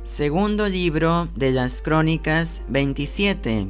Segundo libro de las Crónicas 27.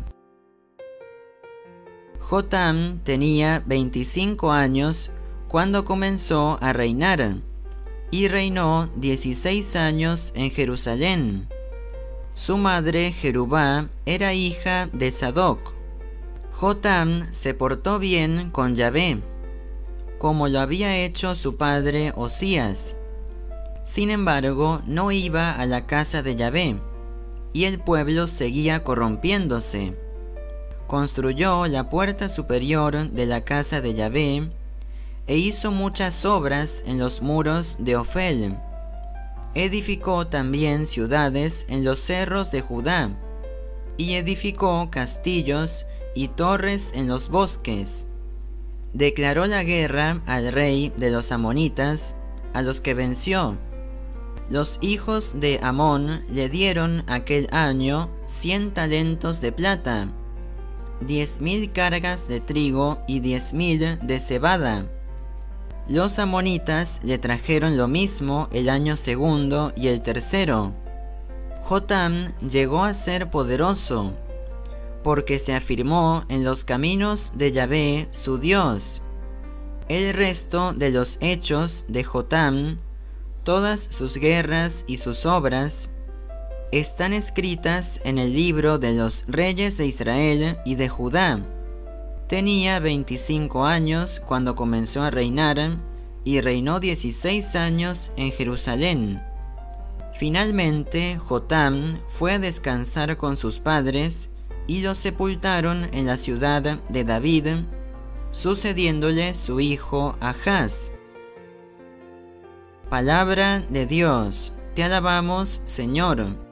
Jotam tenía 25 años cuando comenzó a reinar, y reinó 16 años en Jerusalén. Su madre Jerubá era hija de Sadoc. Jotam se portó bien con Yahvé, como lo había hecho su padre Osías. Sin embargo, no iba a la casa de Yahvé, y el pueblo seguía corrompiéndose. Construyó la puerta superior de la casa de Yahvé, e hizo muchas obras en los muros de Ofel. Edificó también ciudades en los cerros de Judá, y edificó castillos y torres en los bosques. Declaró la guerra al rey de los amonitas, a los que venció. Los hijos de Amón le dieron aquel año 100 talentos de plata, 10.000 cargas de trigo y 10.000 de cebada. Los amonitas le trajeron lo mismo el año segundo y el tercero. Jotam llegó a ser poderoso, porque se afirmó en los caminos de Yahvé su Dios. El resto de los hechos de Jotam, todas sus guerras y sus obras, están escritas en el libro de los reyes de Israel y de Judá. Tenía 25 años cuando comenzó a reinar, y reinó 16 años en Jerusalén. Finalmente, Jotam fue a descansar con sus padres, y lo sepultaron en la ciudad de David, sucediéndole su hijo Ahaz. Palabra de Dios. Te alabamos, Señor.